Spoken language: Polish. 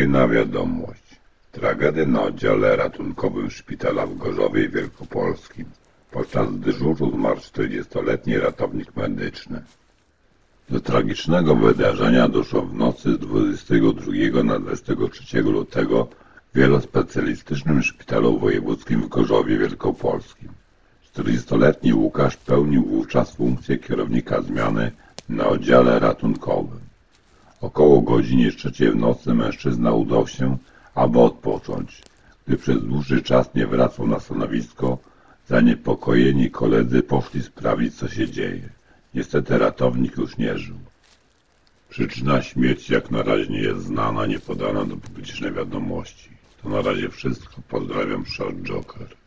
Kolejna wiadomość. Tragedia na oddziale ratunkowym szpitala w Gorzowie Wielkopolskim. Podczas dyżuru zmarł 40-letni ratownik medyczny. Do tragicznego wydarzenia doszło w nocy z 22 na 23 lutego w wielospecjalistycznym szpitalu wojewódzkim w Gorzowie Wielkopolskim. 40-letni Łukasz pełnił wówczas funkcję kierownika zmiany na oddziale ratunkowym. Około godzinie 3 w nocy mężczyzna udał się, aby odpocząć. Gdy przez dłuższy czas nie wracał na stanowisko, zaniepokojeni koledzy poszli sprawdzić, co się dzieje. Niestety ratownik już nie żył. Przyczyna śmierci jak na razie nie jest znana, nie podana do publicznej wiadomości. To na razie wszystko. Pozdrawiam, Short Joker.